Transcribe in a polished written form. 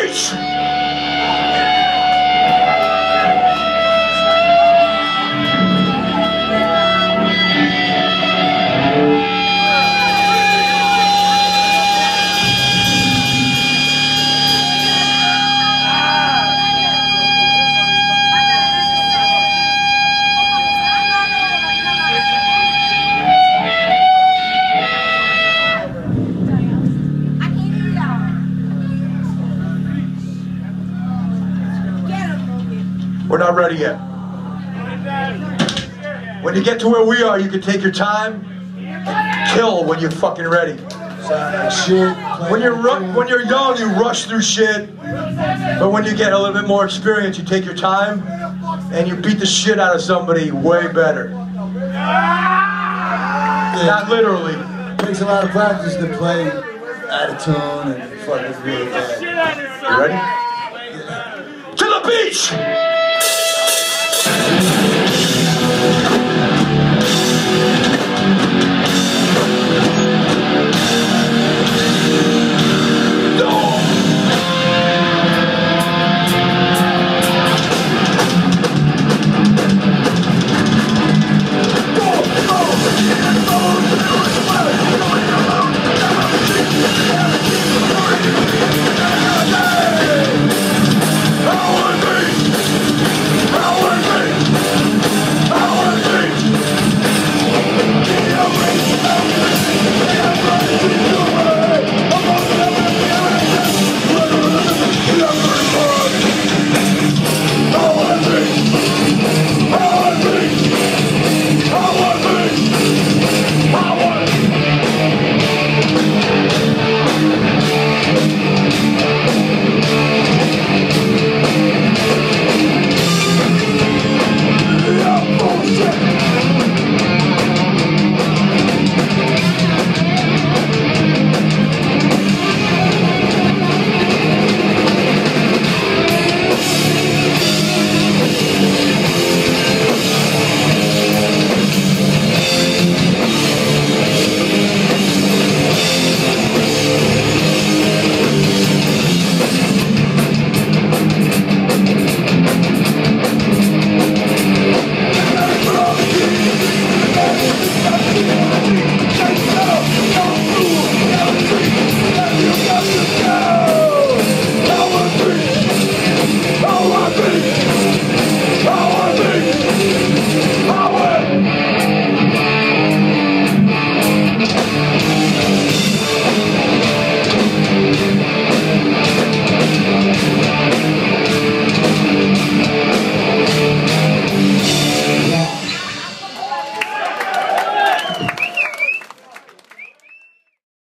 beach! We're not ready yet. When you get to where we are, you can take your time and kill when you're fucking ready. When you're young, you rush through shit. But when you get a little bit more experience, you take your time and you beat the shit out of somebody way better. Not literally. It takes a lot of practice to play out of tune and fucking really bad. You ready? To the beach!